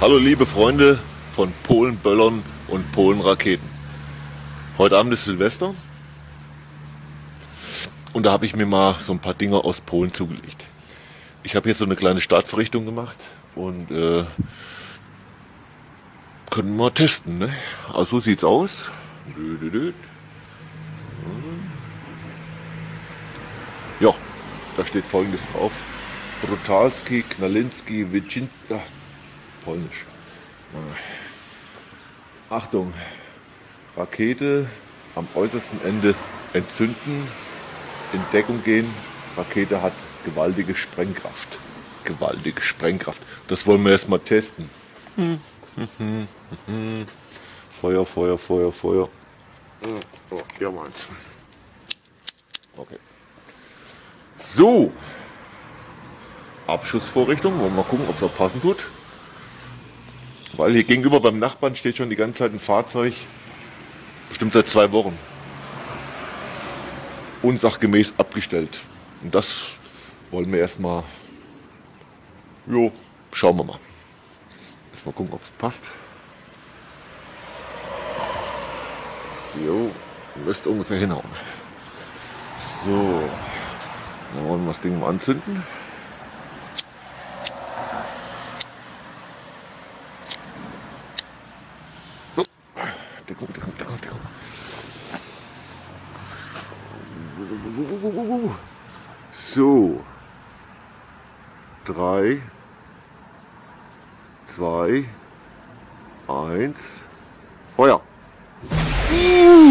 Hallo liebe Freunde von Polenböllern und Polenraketen. Heute Abend ist Silvester und da habe ich mir mal so ein paar Dinge aus Polen zugelegt. Ich habe hier so eine kleine Startvorrichtung gemacht und können wir mal testen. Ne? Also so sieht's aus. Ja, da steht Folgendes drauf. Brutalski, Knalinski, Wycinka. Polnisch. Achtung, Rakete am äußersten Ende entzünden, in Deckung gehen. Rakete hat gewaltige Sprengkraft. Gewaltige Sprengkraft. Das wollen wir erstmal testen. Feuer, Feuer, Feuer, Feuer. Oh, ja, meins. Okay. So. Abschussvorrichtung. Wollen wir mal gucken, ob es auch passen tut. Weil hier gegenüber beim Nachbarn steht schon die ganze Zeit ein Fahrzeug. Bestimmt seit 2 Wochen. Unsachgemäß abgestellt. Und das wollen wir erstmal. Jo, schauen wir mal. Erstmal gucken, ob es passt. Jo, müsste ungefähr hinhauen. So. Dann wollen wir das Ding mal anzünden. Deckung, Deckung, Deckung, Deckung. So. 3, 2, 1, Feuer.